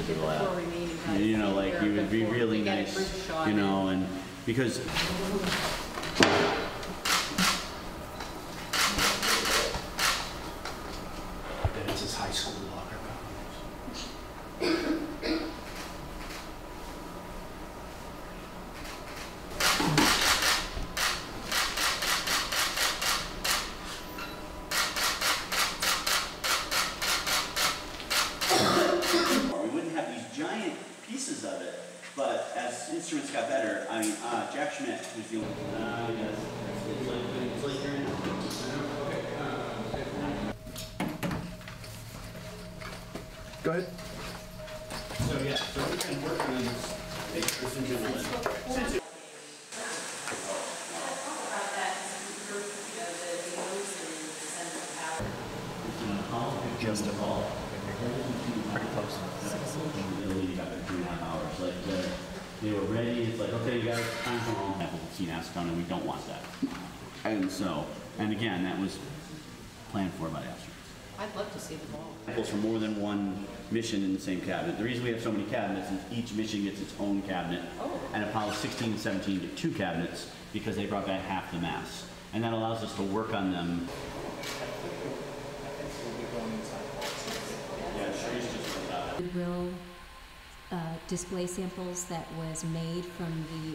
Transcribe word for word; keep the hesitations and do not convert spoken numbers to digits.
to go out. You know, like it would be really nice, you know, and because it's his high school locker. But as instruments got better, I mean, uh, Jack Schmidt was the only. Uh, yes. It's like, it's like you're in. Go ahead. So yeah, so we've been working on this picture since it was. Since it just a ball. Pretty close. Like uh, they were ready. It's like, okay, you guys, time for home. Have a seen acetone, and we don't want that. And so, and again, that was planned for by the astronauts. I'd love to see them all. Samples for more than one mission in the same cabinet. The reason we have so many cabinets is each mission gets its own cabinet. Oh. And Apollo sixteen and seventeen get two cabinets because they brought back half the mass, and that allows us to work on them. Yeah, sure. He's just Will uh, display samples that was made from the